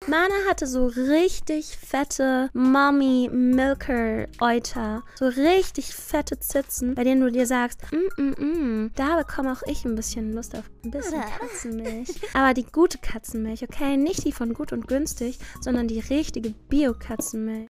Mana hatte so richtig fette Mommy-Milker-Euter. So richtig fette Zitzen, bei denen du dir sagst, da bekomme auch ich ein bisschen Lust auf ein bisschen Katzenmilch. Aber die gute Katzenmilch, okay? Nicht die von Gut und Günstig, sondern die richtige Bio-Katzenmilch.